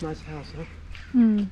nice house, huh? Hmm.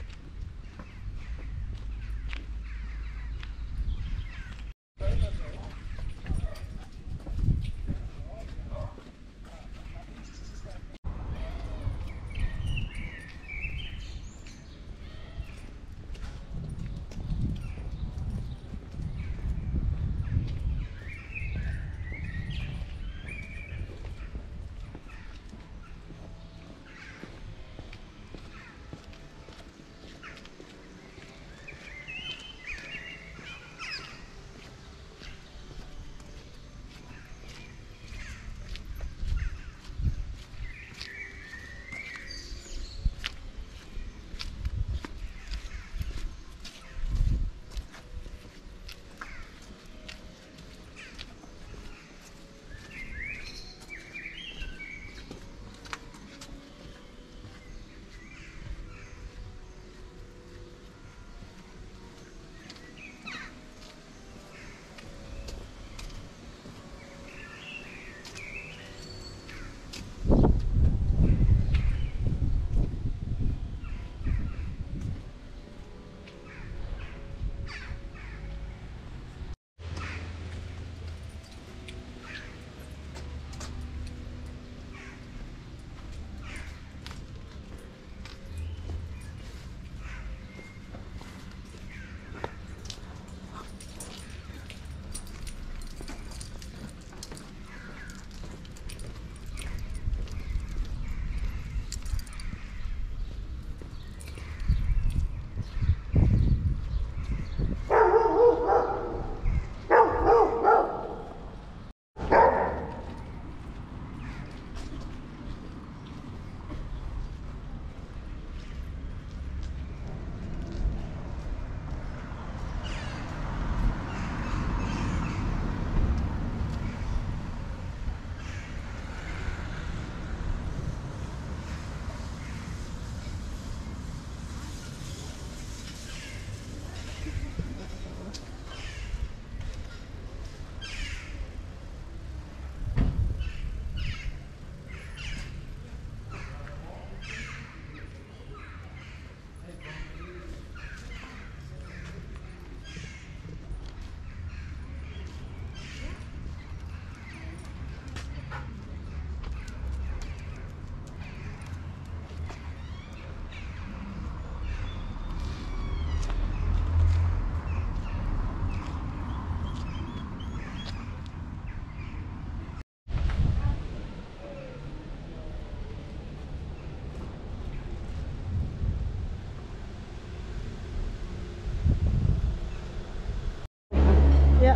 Yeah.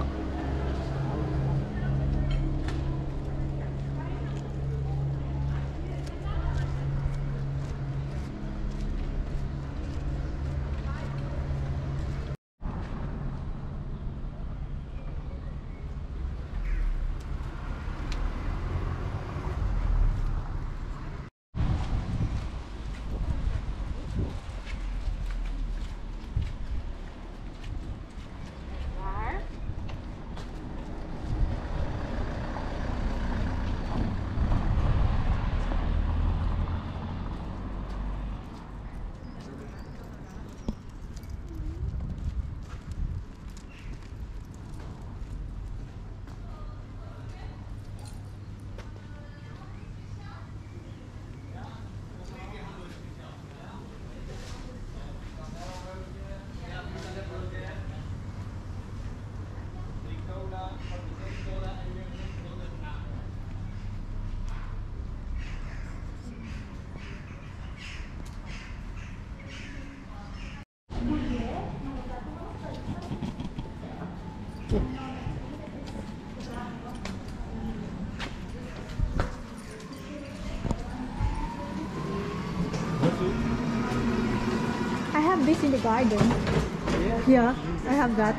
I have this in the garden. Yeah, I have that.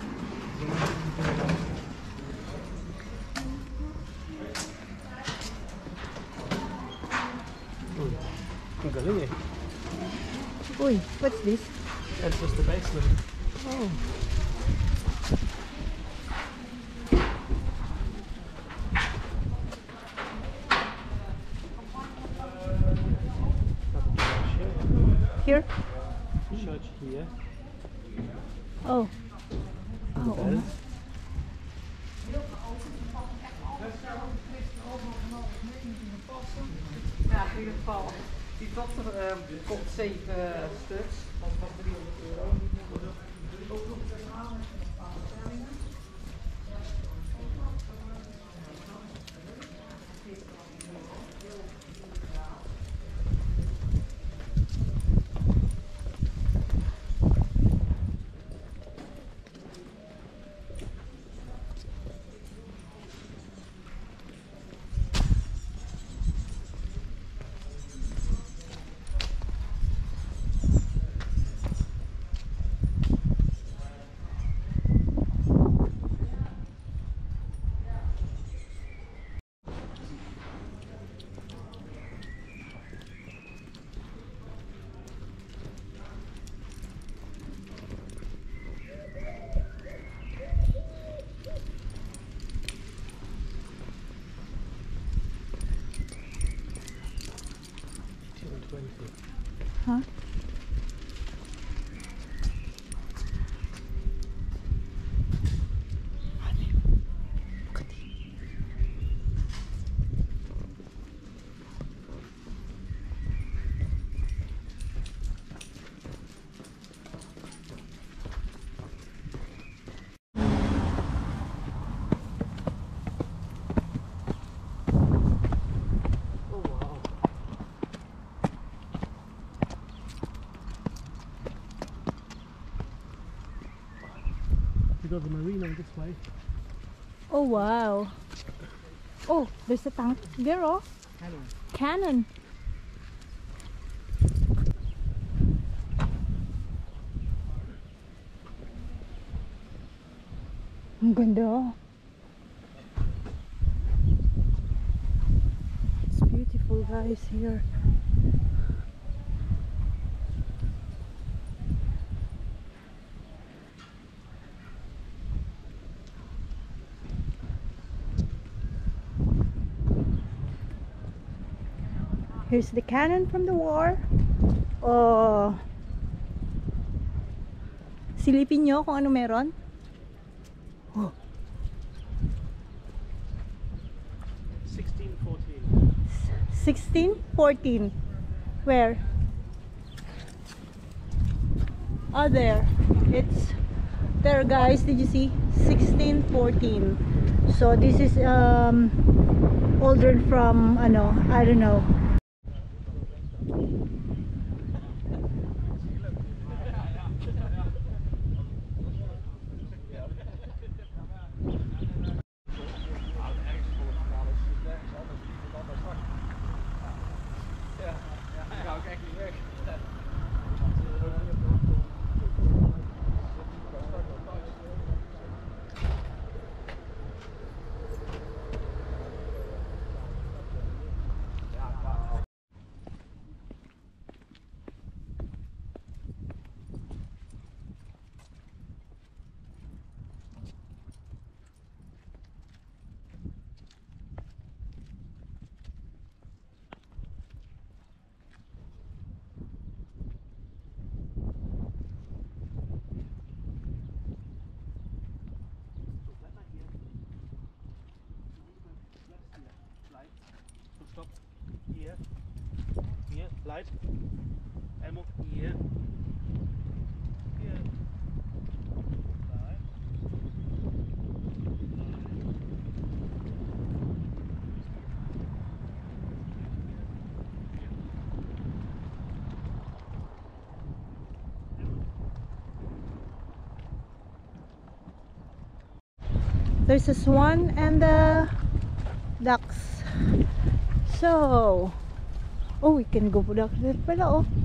Ang galing eh. Uy, what's this? That's just the basement. Oh. oo nga. Ja, in ieder geval. Die dochter kocht 7 stuks. Dat was €300. Ook nog een verhaal met een paar bestellingen. Huh? We got the marina this way. Oh wow. Oh, there's a tank there, oh. Cannon. Ang ganda. It's beautiful, guys, here. Here's the cannon from the war. Oh. Silipin nyo kung ano meron. Oh. 1614. 1614. Where? Oh, there. It's there, guys. Did you see? 1614. So this is older from ano, I don't know. Stop. Here. Here. Light. Elmo. Here. Here. Light. There's a swan and the ducks. So, oh, we can go for ducks there pala, oh.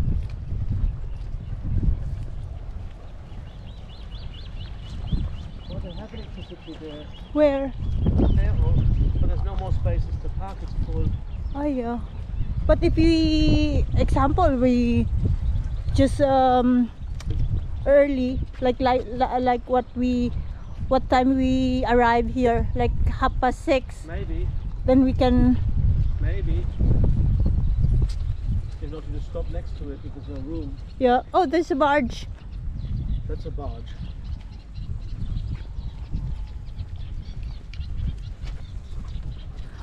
What the happening to there? Where? There, but there's no more spaces to park. It's full. Oh yeah. But if we, example, we just early, like what time we arrive here, like 6:30. Maybe. Then we can. Maybe. You not to stop next to it because there's no room. Yeah. Oh, there's a barge. That's a barge.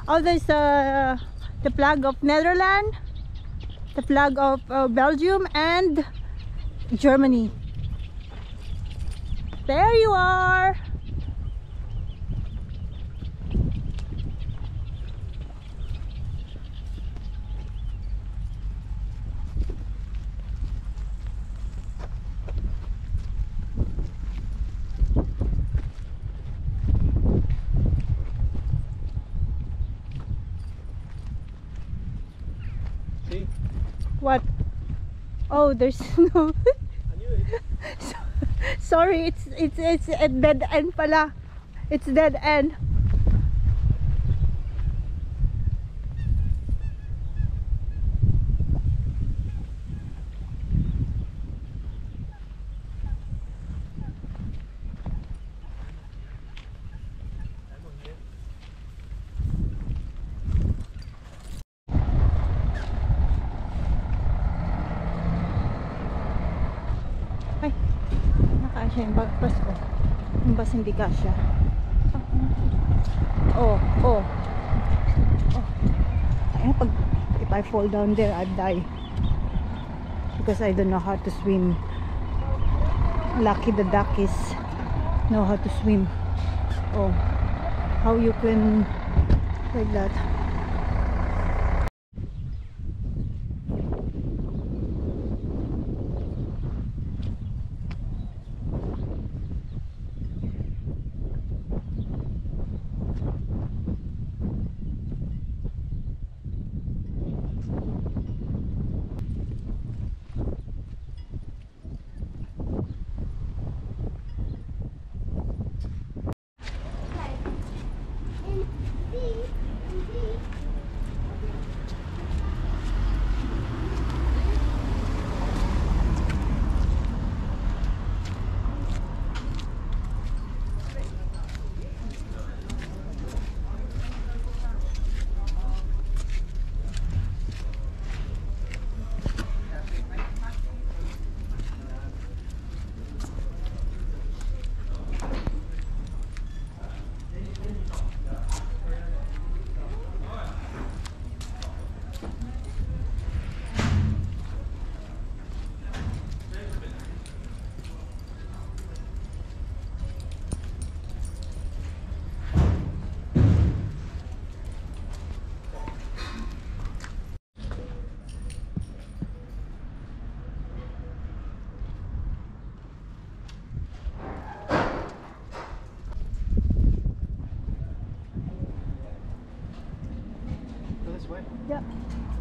Oh, there's the flag of Netherlands, the flag of Belgium, and Germany. There you are. See? What? Oh, there's no. I knew it. Sorry, it's a dead end pala. It's dead end. Ay, nakasya yung bus ko. Yung bus hindi kasya. Oh, oh. Oh. Ay, if I fall down there, I'd die. Because I don't know how to swim. Lucky the duckies know how to swim. Oh, how you can like that. Go this way. Yeah.